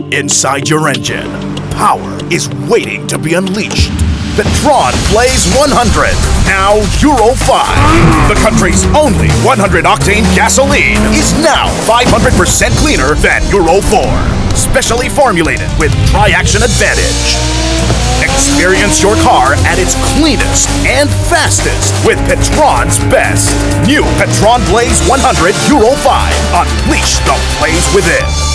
Inside your engine, power is waiting to be unleashed. Patron Blaze 100, now Euro 5. The country's only 100-octane gasoline is now 500% cleaner than Euro 4. Specially formulated with tri-action advantage. Experience your car at its cleanest and fastest with Patron's best. New Patron Blaze 100 Euro 5. Unleash the blaze within.